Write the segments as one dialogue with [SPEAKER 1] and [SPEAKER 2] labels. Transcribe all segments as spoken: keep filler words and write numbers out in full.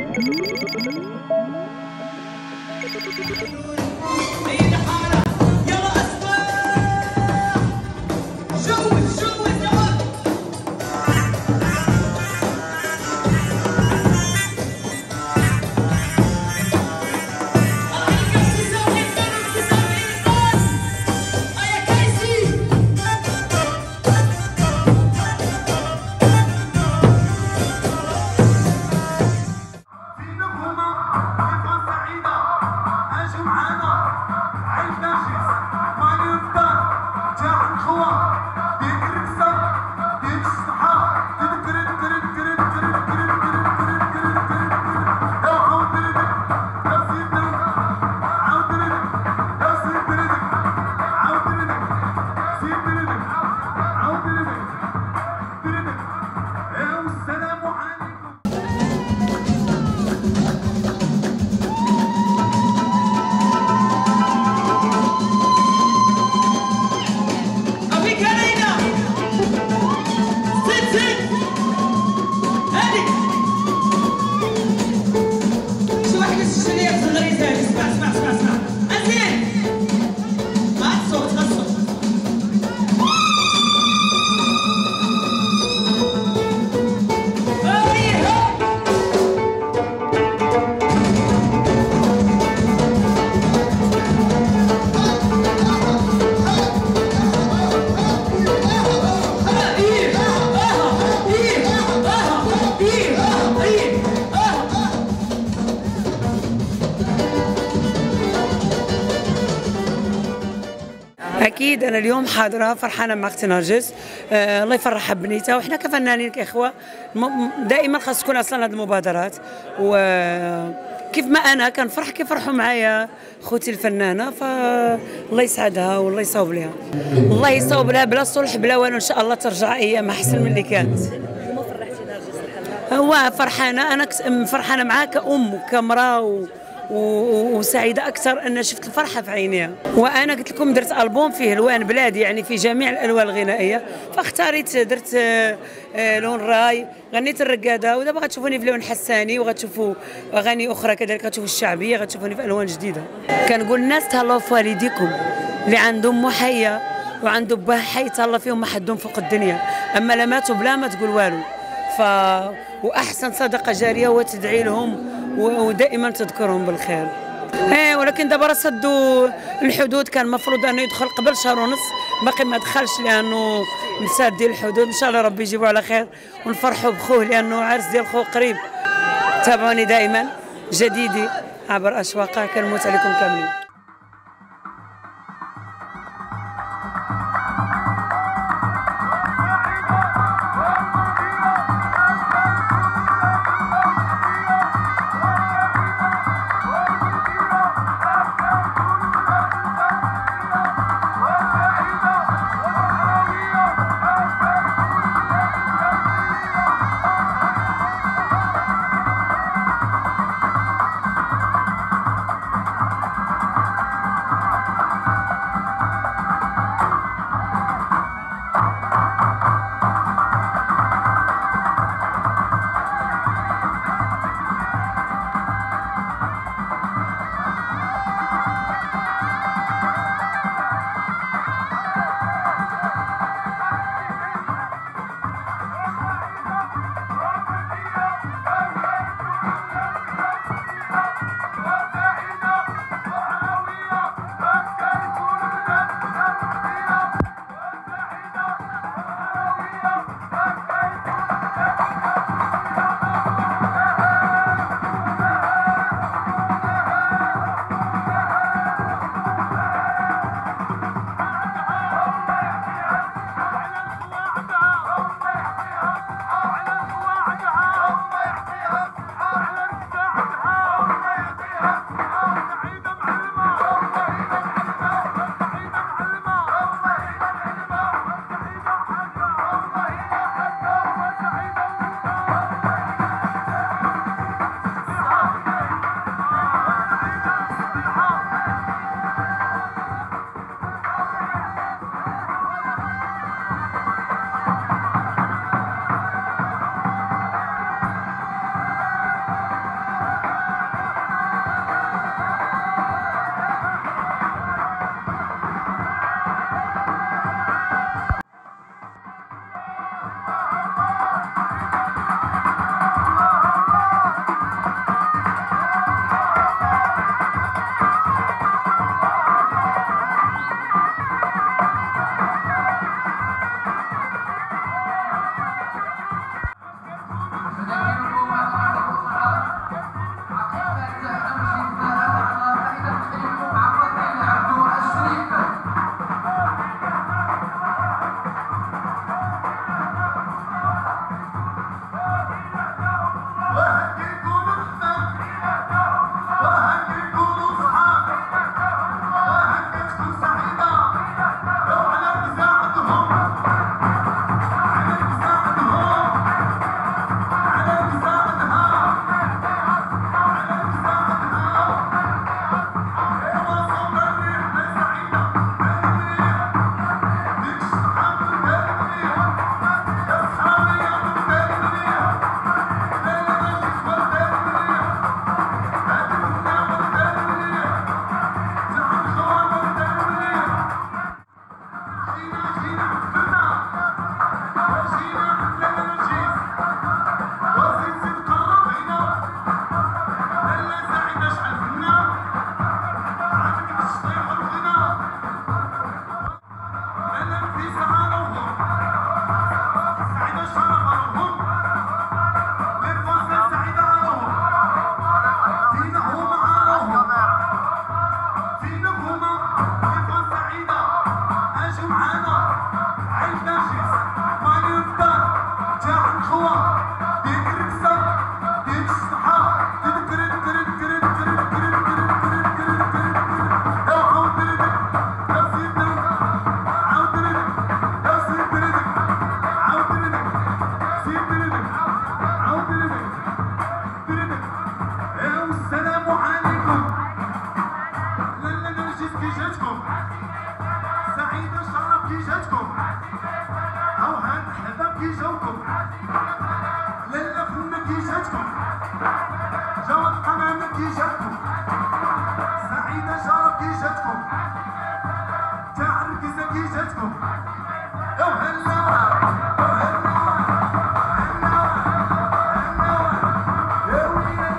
[SPEAKER 1] اكيد انا اليوم حاضره فرحانه مع اختي نرجس. آه الله يفرحها بنيتها، وحنا كفنانين كاخوه دائما خاص تكون اصلا هذه المبادرات، وكيف ما انا كنفرح كيفرحوا معايا خوتي الفنانه، فالله يسعدها والله يصوب لها، الله يصوب لها بلا صلح بلا والو، ان شاء الله ترجع ايامها احسن من اللي كانت. هو فرحانه، انا فرحانه معاها كأم وكامراه و وسعيده اكثر ان شفت الفرحه في عينيها. وانا قلت لكم درت البوم فيه الوان بلادي، يعني في جميع الالوان الغنائيه، فاختاريت درت لون راي، غنيت الرقاده، ودابا غتشوفوني في لون حساني، وغتشوفوا اغاني اخرى كذلك، غتشوفوا الشعبيه، غتشوفوني في الوان جديده. كنقول الناس تهلاو في والديكم، اللي عندهم مو حيه وعنده باه حي تهلا فيهم ما حدهم فوق الدنيا، اما لا ماتوا بلا ما تقول والو. ف واحسن صدقه جاريه هو تدعي لهم ودائما تذكرهم بالخير. ايه ولكن دابا راه سدوا الحدود، كان المفروض انه يدخل قبل شهر ونص، باقي ما دخلش لانه مسادين الحدود. ان شاء الله ربي يجيبوا على خير ونفرحوا بخوه، لانه عرس ديال خوه قريب. تابعوني دائما جديدي عبر اشواقه، كنموت عليكم كاملين.
[SPEAKER 2] جواد حمامة كي جاتكم، سعيدة شرف كي جاتكم، تاع الركزة كي جاتكم، وهلا وهلا هلا هلا يا ويلي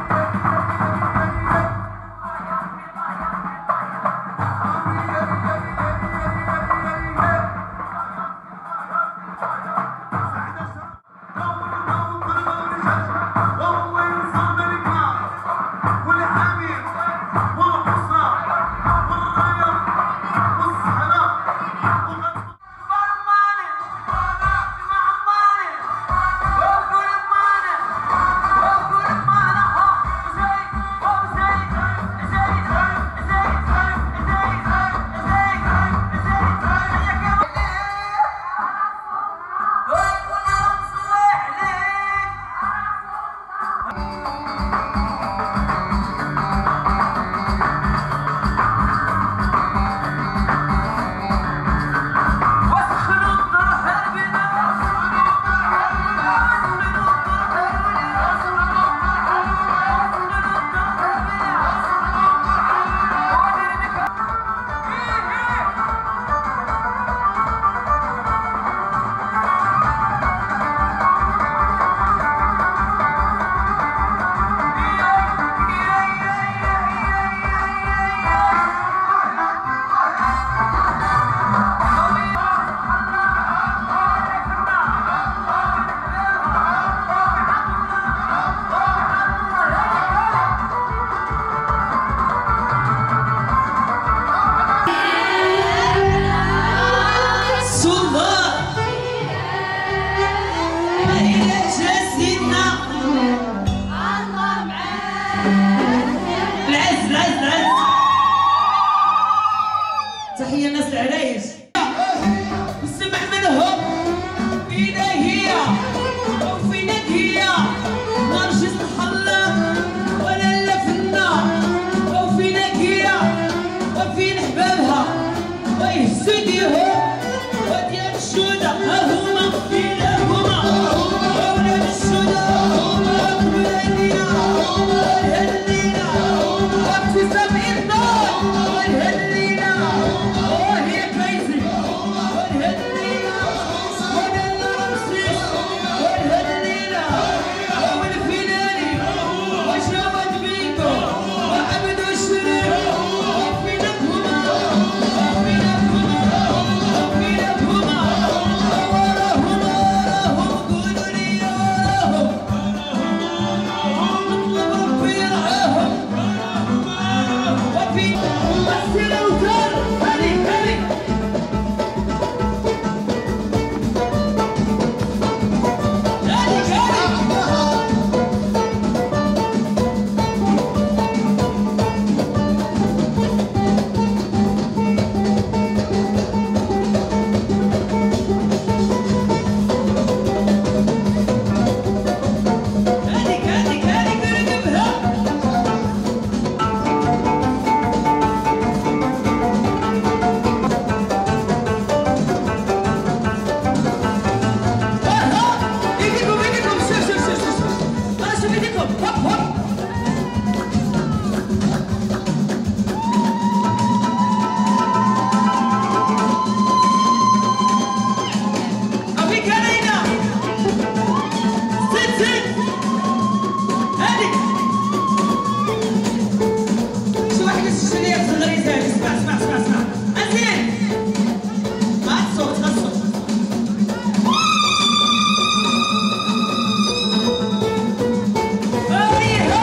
[SPEAKER 3] تحية الناس العرايش والسمع منهم فينا هي وفينك هي ما رجيت نحلق ولا لفنا وفينك هي وفين حبابها ويهزوا ايديهم وديال الشودة ها هما فينا هما وولاد الشودة والهنية والهنية وابتسام النار والهنية وهي كريزي والهنية ونالا رمسيس والهنية والفناني وجواد بيكو وعبد الشريف وفينك هما وفينك هما وفينك هما وراهم وراهم قولوا لي وراهم نطلب ربي يرعاهم وفي ممثل اوتار هذي هذي هذي هذي هذي هذي قرقبها ايديكم ايديكم شوف شوف شوف شوف انا شوف ايديكم هوب هوب ابيك علينا زيد زيد هادي شو واحد الشريات الغريزة اسمع اسمع اسمع اسمع ازين ما عاد صوت خد صوت ايها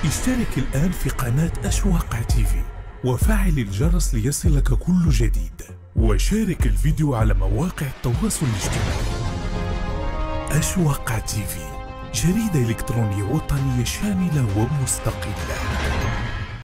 [SPEAKER 4] اشترك الآن في قناة أشواق تيفي وفعل الجرس ليصلك كل جديد، وشارك الفيديو على مواقع التواصل الاجتماعي. أشواق تيفي، جريدة إلكترونية وطنية شاملة ومستقلة.